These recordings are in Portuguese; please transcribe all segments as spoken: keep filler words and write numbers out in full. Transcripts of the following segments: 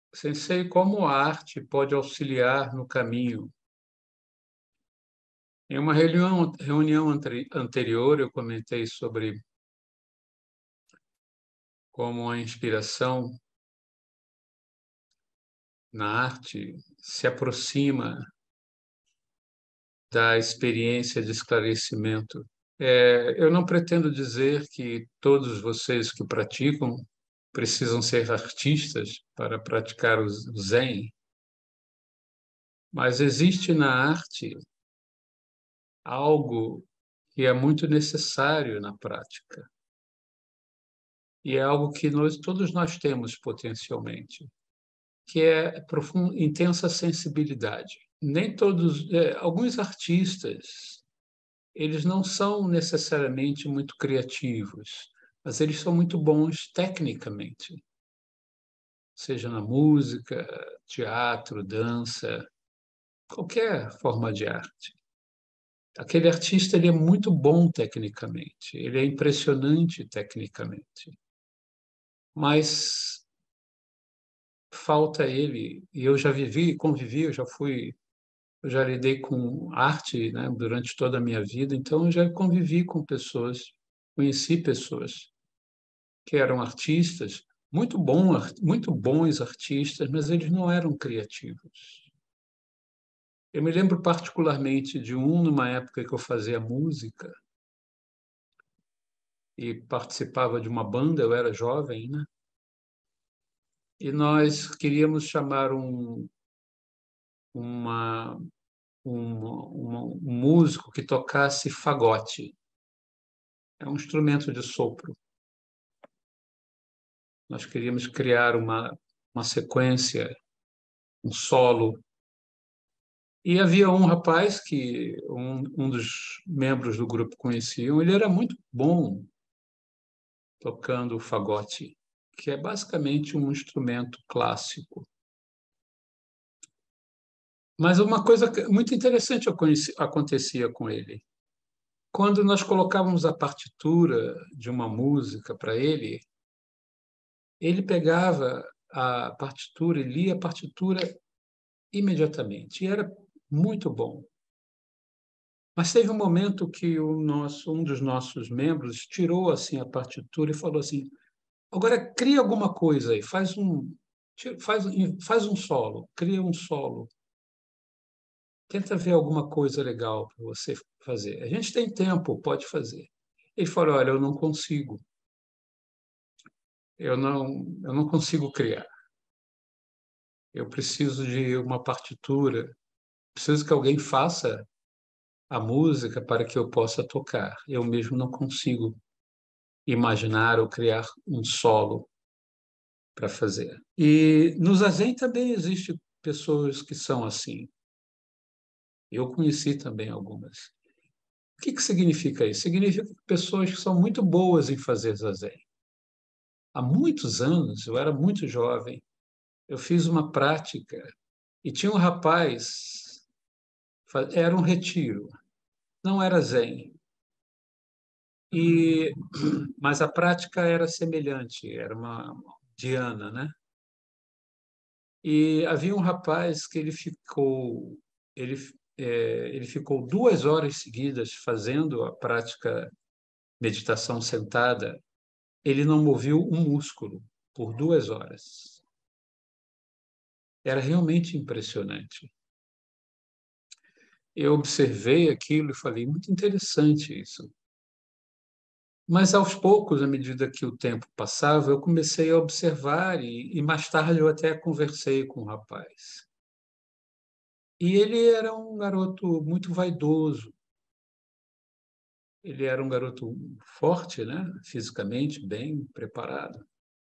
Sensei, como a arte pode auxiliar no caminho? Em uma reunião, reunião anteri- anterior, eu comentei sobre como a inspiração na arte se aproxima da experiência de esclarecimento. É, eu não pretendo dizer que todos vocês que praticam precisam ser artistas para praticar o Zen, mas existe na arte algo que é muito necessário na prática. E é algo que nós, todos nós temos potencialmente, que é profunda, intensa sensibilidade. Nem todos, é, alguns artistas, eles não são necessariamente muito criativos, mas eles são muito bons tecnicamente, seja na música, teatro, dança, qualquer forma de arte. Aquele artista ele é muito bom tecnicamente, ele é impressionante tecnicamente, mas falta ele, e eu já vivi, convivi, eu já fui, eu já lidei com arte, né, durante toda a minha vida, então eu já convivi com pessoas, conheci pessoas que eram artistas, muito bom, muito bons artistas, mas eles não eram criativos. Eu me lembro particularmente de um, numa época que eu fazia música e participava de uma banda, eu era jovem, né? E nós queríamos chamar um, uma, um, uma- um músico que tocasse fagote. É um instrumento de sopro. Nós queríamos criar uma, uma sequência, um solo. E havia um rapaz que um, um dos membros do grupo conheciam, ele era muito bom tocando o fagote, que é basicamente um instrumento clássico. Mas uma coisa muito interessante acontecia com ele. Quando nós colocávamos a partitura de uma música para ele, ele pegava a partitura e lia a partitura imediatamente. E era muito bom. Mas teve um momento que o nosso, um dos nossos membros tirou assim a partitura e falou assim: agora cria alguma coisa aí, faz um, faz, faz um solo, cria um solo. Tenta ver alguma coisa legal para você fazer. A gente tem tempo, pode fazer. Ele falou: olha, eu não consigo. Eu não, eu não consigo criar. Eu preciso de uma partitura, preciso que alguém faça a música para que eu possa tocar. Eu mesmo não consigo imaginar ou criar um solo para fazer. E no Zazen também existe pessoas que são assim. Eu conheci também algumas. O que que significa isso? Significa que pessoas que são muito boas em fazer Zazen. Há muitos anos, eu era muito jovem, eu fiz uma prática e tinha um rapaz, era um retiro, não era Zen, e, mas a prática era semelhante, era uma dhyana, né? E havia um rapaz que ele ficou, ele, é, ele ficou duas horas seguidas fazendo a prática meditação sentada, ele não moveu um músculo por duas horas. Era realmente impressionante. Eu observei aquilo e falei, muito interessante isso. Mas, aos poucos, à medida que o tempo passava, eu comecei a observar e, e mais tarde eu até conversei com o rapaz. E ele era um garoto muito vaidoso. Ele era um garoto forte, né? Fisicamente, bem preparado.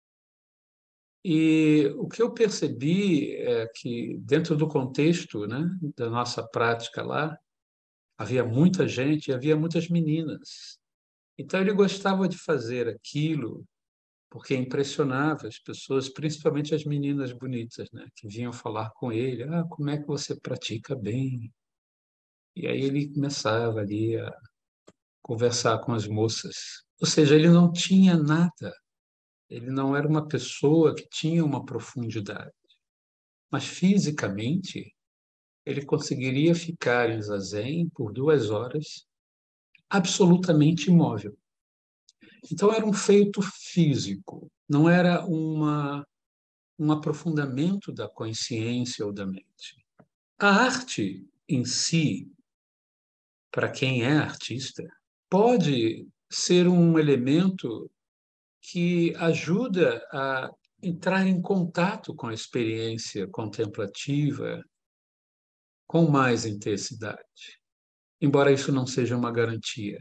E o que eu percebi é que, dentro do contexto, né, da nossa prática lá, havia muita gente e havia muitas meninas. Então, ele gostava de fazer aquilo porque impressionava as pessoas, principalmente as meninas bonitas, né, que vinham falar com ele: ah, como é que você pratica bem? E aí ele começava ali a conversar com as moças. Ou seja, ele não tinha nada, ele não era uma pessoa que tinha uma profundidade. mas fisicamente ele conseguiria ficar em zazen por duas horas absolutamente imóvel. Então era um feito físico, não era uma, um aprofundamento da consciência ou da mente. A arte em si, para quem é artista, pode ser um elemento que ajuda a entrar em contato com a experiência contemplativa com mais intensidade, embora isso não seja uma garantia,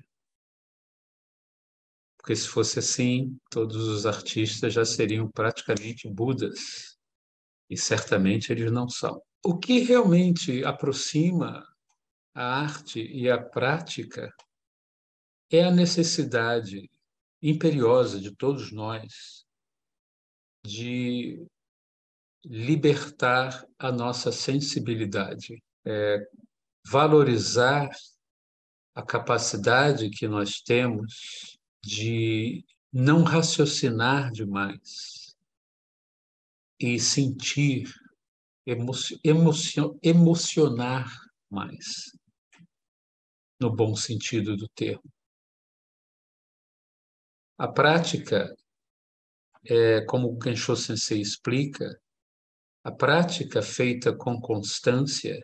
porque se fosse assim, todos os artistas já seriam praticamente Budas, e certamente eles não são. O que realmente aproxima a arte e a prática é a necessidade imperiosa de todos nós de libertar a nossa sensibilidade, valorizar a capacidade que nós temos de não raciocinar demais e sentir, emocio, emocio, emocionar mais, no bom sentido do termo. A prática, é, como o Kensho Sensei explica, a prática feita com constância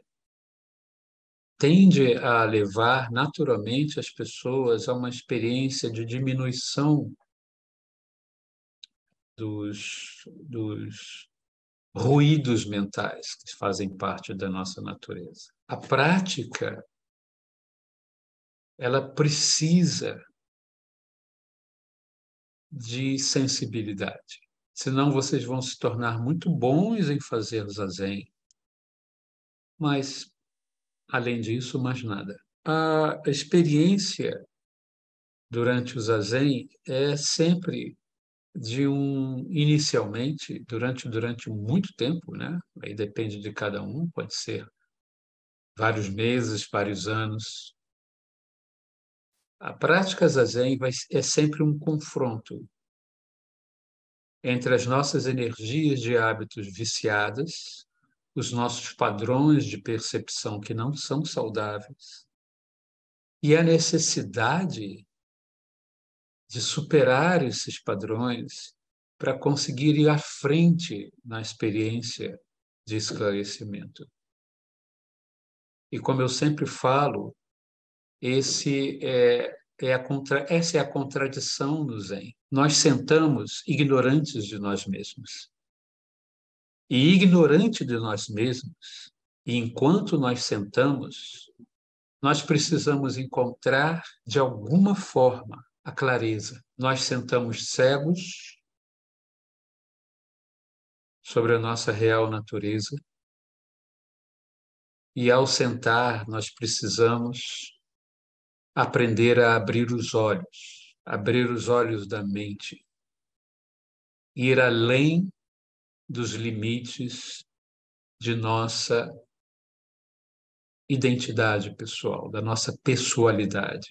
tende a levar naturalmente as pessoas a uma experiência de diminuição dos, dos ruídos mentais que fazem parte da nossa natureza. A prática, ela precisa de sensibilidade. Senão vocês vão se tornar muito bons em fazer zazen, mas, além disso, mais nada. A experiência durante o zazen é sempre de um, inicialmente, durante, durante muito tempo, né? Aí depende de cada um, pode ser vários meses, vários anos. A prática zazen vai, é sempre um confronto entre as nossas energias de hábitos viciadas, os nossos padrões de percepção que não são saudáveis, e a necessidade de superar esses padrões para conseguir ir à frente na experiência de esclarecimento. E como eu sempre falo, esse é, é a contra, essa é a contradição do Zen. Nós sentamos ignorantes de nós mesmos. E ignorante de nós mesmos, e enquanto nós sentamos, nós precisamos encontrar, de alguma forma, a clareza. Nós sentamos cegos sobre a nossa real natureza, e ao sentar, nós precisamos aprender a abrir os olhos, abrir os olhos da mente, ir além dos limites de nossa identidade pessoal, da nossa pessoalidade.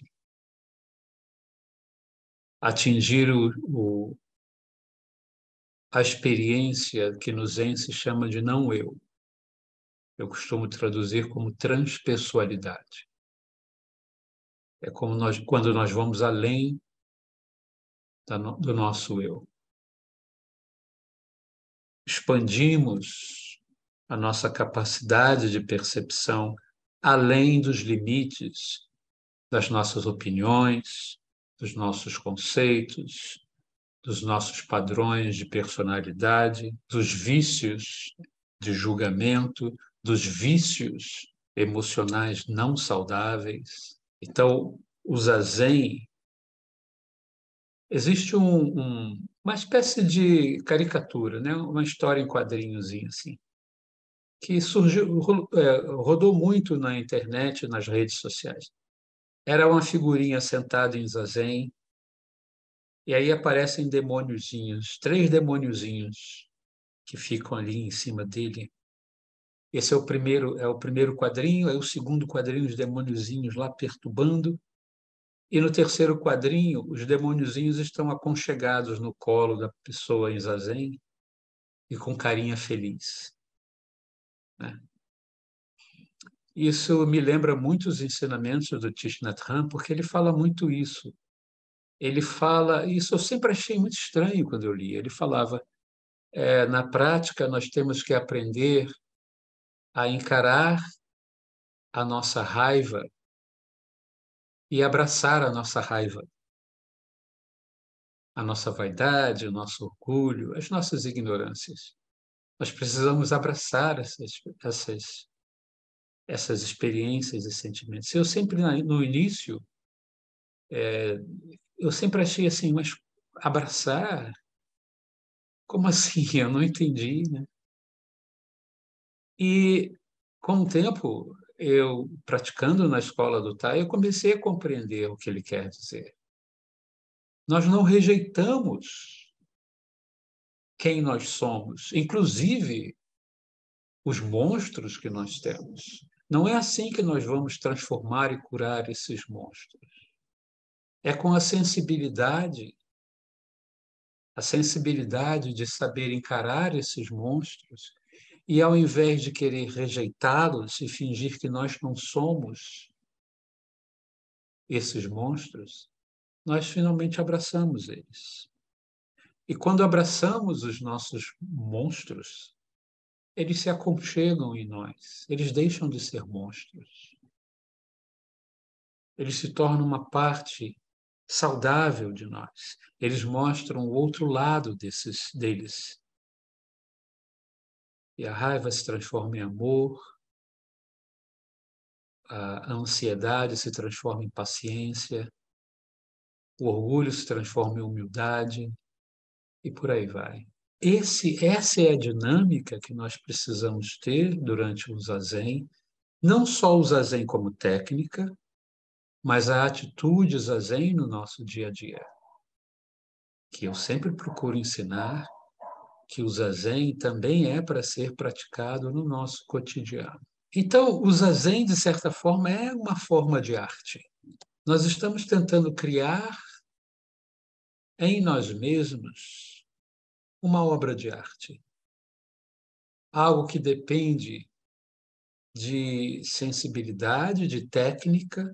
Atingir o, o, a experiência que no Zen se chama de não-eu. Eu costumo traduzir como transpessoalidade. É como nós, quando nós vamos além da, do nosso eu. Expandimos a nossa capacidade de percepção além dos limites das nossas opiniões, dos nossos conceitos, dos nossos padrões de personalidade, dos vícios de julgamento, dos vícios emocionais não saudáveis. Então, o zazen, existe um, um, uma espécie de caricatura, né? Uma história em quadrinhozinho assim, que surgiu, rodou muito na internet, nas redes sociais. Era uma figurinha sentada em zazen, e aí aparecem demôniozinhos, três demôniozinhos que ficam ali em cima dele. Esse é o primeiro, é o primeiro quadrinho, aí o segundo quadrinho, os demôniozinhos lá perturbando, e no terceiro quadrinho, os demôniozinhos estão aconchegados no colo da pessoa em zazen e com carinha feliz. né? Isso me lembra muito os ensinamentos do Thich Nhat Hanh, porque ele fala muito isso. Ele fala, isso eu sempre achei muito estranho quando eu li. Ele falava, é, na prática, nós temos que aprender a encarar a nossa raiva e abraçar a nossa raiva, a nossa vaidade, o nosso orgulho, as nossas ignorâncias. Nós precisamos abraçar essas, essas, essas experiências e sentimentos. Eu sempre, no início, eu sempre achei assim, mas abraçar? Como assim? Eu não entendi, né? E, com o tempo, eu praticando na escola do Thai, eu comecei a compreender o que ele quer dizer. Nós não rejeitamos quem nós somos, inclusive os monstros que nós temos. Não é assim que nós vamos transformar e curar esses monstros. É com a sensibilidade, a sensibilidade de saber encarar esses monstros e, ao invés de querer rejeitá-los e fingir que nós não somos esses monstros, nós finalmente abraçamos eles. E quando abraçamos os nossos monstros, eles se aconchegam em nós, eles deixam de ser monstros. Eles se tornam uma parte saudável de nós. Eles mostram o outro lado desses, deles. E a raiva se transforma em amor, a ansiedade se transforma em paciência, o orgulho se transforma em humildade, e por aí vai. Esse, essa é a dinâmica que nós precisamos ter durante o zazen, não só o zazen como técnica, mas a atitude zazen no nosso dia a dia, que eu sempre procuro ensinar que o zazen também é para ser praticado no nosso cotidiano. Então, o zazen, de certa forma, é uma forma de arte. Nós estamos tentando criar em nós mesmos uma obra de arte, algo que depende de sensibilidade, de técnica,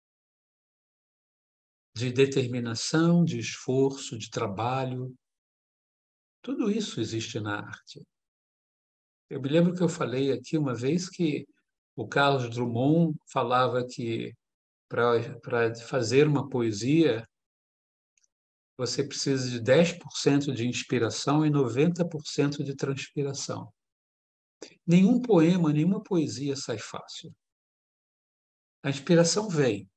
de determinação, de esforço, de trabalho. Tudo isso existe na arte. Eu me lembro que eu falei aqui uma vez que o Carlos Drummond falava que para fazer uma poesia você precisa de dez por cento de inspiração e noventa por cento de transpiração. Nenhum poema, nenhuma poesia sai fácil. A inspiração vem,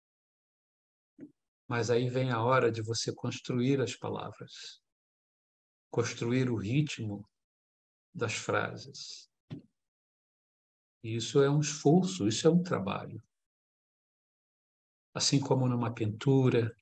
mas aí vem a hora de você construir as palavras, construir o ritmo das frases. E isso é um esforço, isso é um trabalho. Assim como numa pintura,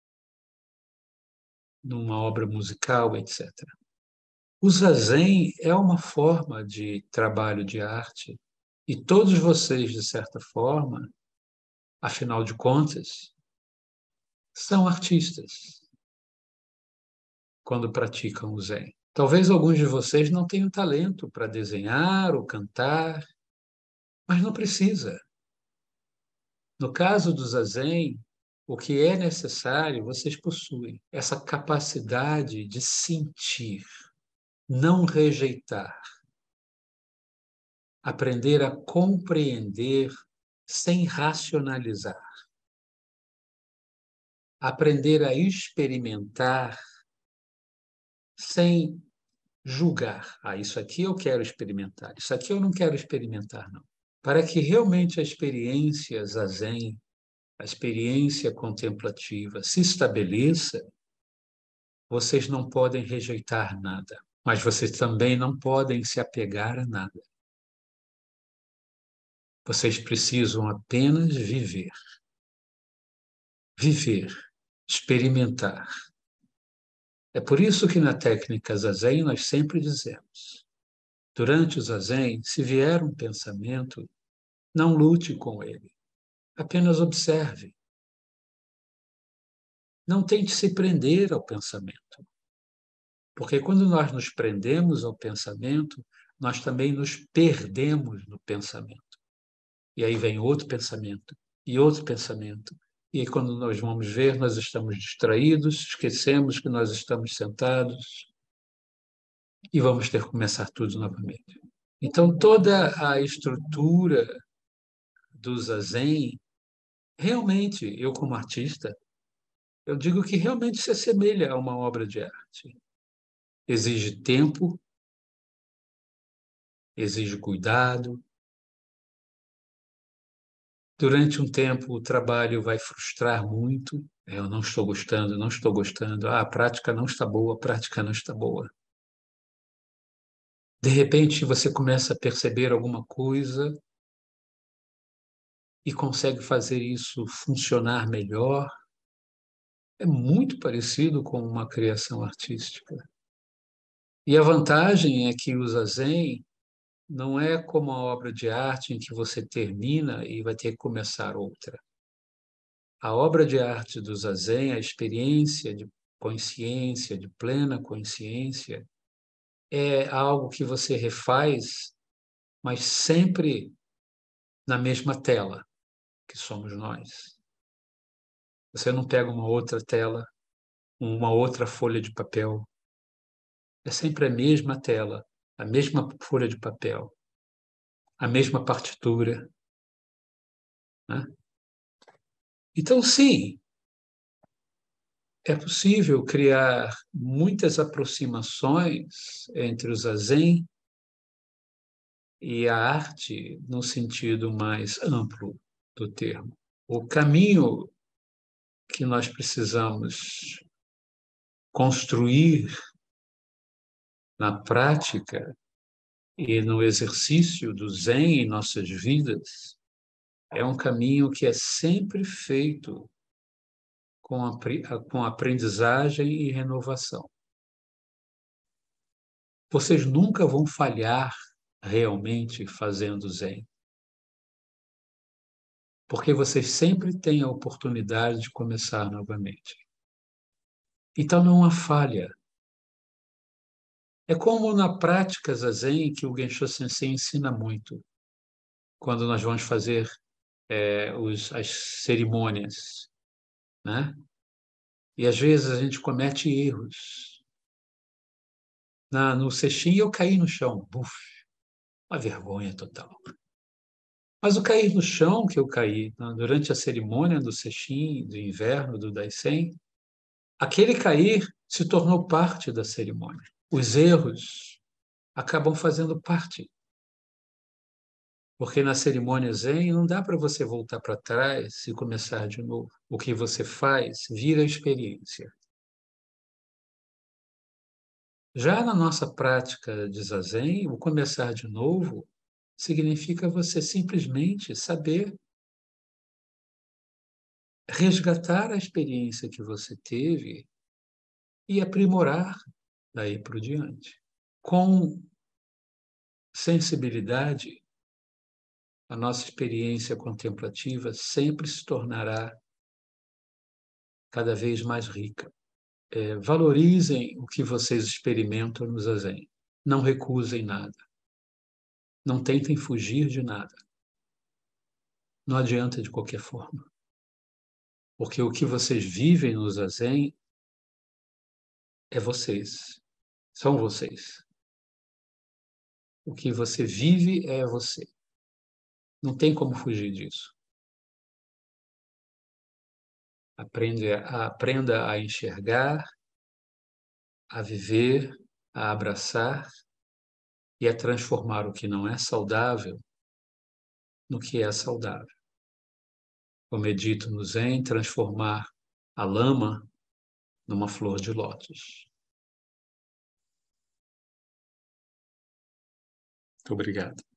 numa obra musical, etcétera. O zazen é uma forma de trabalho de arte e todos vocês, de certa forma, afinal de contas, são artistas quando praticam o Zen. Talvez alguns de vocês não tenham talento para desenhar ou cantar, mas não precisa. No caso do Zazen, o que é necessário, vocês possuem essa capacidade de sentir, não rejeitar, aprender a compreender sem racionalizar, aprender a experimentar sem julgar. Ah, isso aqui eu quero experimentar, isso aqui eu não quero experimentar, não. Para que realmente a experiência zazen, a experiência contemplativa se estabeleça, vocês não podem rejeitar nada, mas vocês também não podem se apegar a nada. Vocês precisam apenas viver. Viver, experimentar. É por isso que na técnica zazen nós sempre dizemos: durante o zazen, se vier um pensamento, não lute com ele, apenas observe. Não tente se prender ao pensamento, porque quando nós nos prendemos ao pensamento, nós também nos perdemos no pensamento. E aí vem outro pensamento, e outro pensamento. E aí, quando nós vamos ver, nós estamos distraídos, esquecemos que nós estamos sentados e vamos ter que começar tudo novamente. Então, toda a estrutura do Zazen, realmente, eu como artista, eu digo que realmente se assemelha a uma obra de arte. Exige tempo, exige cuidado. Durante um tempo, o trabalho vai frustrar muito. Eu não estou gostando, não estou gostando. Ah, a prática não está boa, a prática não está boa. De repente, você começa a perceber alguma coisa e consegue fazer isso funcionar melhor. É muito parecido com uma criação artística. E a vantagem é que o Zazen não é como a obra de arte em que você termina e vai ter que começar outra. A obra de arte do Zazen, a experiência de consciência, de plena consciência, é algo que você refaz, mas sempre na mesma tela, que somos nós. Você não pega uma outra tela, uma outra folha de papel. É sempre a mesma tela, a mesma folha de papel, a mesma partitura, né? Então, sim, é possível criar muitas aproximações entre o Zazen e a arte no sentido mais amplo do termo. O caminho que nós precisamos construir na prática e no exercício do Zen em nossas vidas é um caminho que é sempre feito com, a, com aprendizagem e renovação. Vocês nunca vão falhar realmente fazendo Zen, porque vocês sempre têm a oportunidade de começar novamente. Então não há falha. É como na prática Zazen que o Gensho Sensei ensina muito, quando nós vamos fazer é, os, as cerimônias, né? E às vezes a gente comete erros. Na, no sextim eu caí no chão, buf, uma vergonha total. Mas o cair no chão que eu caí né, durante a cerimônia do sextim, do inverno, do Daisen, aquele cair se tornou parte da cerimônia. Os erros acabam fazendo parte. Porque na cerimônia Zen não dá para você voltar para trás e começar de novo. O que você faz vira experiência. Já na nossa prática de Zazen, o começar de novo significa você simplesmente saber resgatar a experiência que você teve e aprimorar daí por diante. Com sensibilidade, a nossa experiência contemplativa sempre se tornará cada vez mais rica. É, valorizem o que vocês experimentam no Zazen. Não recusem nada. Não tentem fugir de nada. Não adianta de qualquer forma. Porque o que vocês vivem no Zazen é vocês. São vocês. O que você vive é você. Não tem como fugir disso. Aprenda a, aprenda a enxergar, a viver, a abraçar e a transformar o que não é saudável no que é saudável. Como é dito no Zen, transformar a lama numa flor de lótus. Muito obrigado.